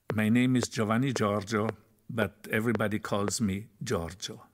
My name is Giovanni Giorgio, but everybody calls me Giorgio.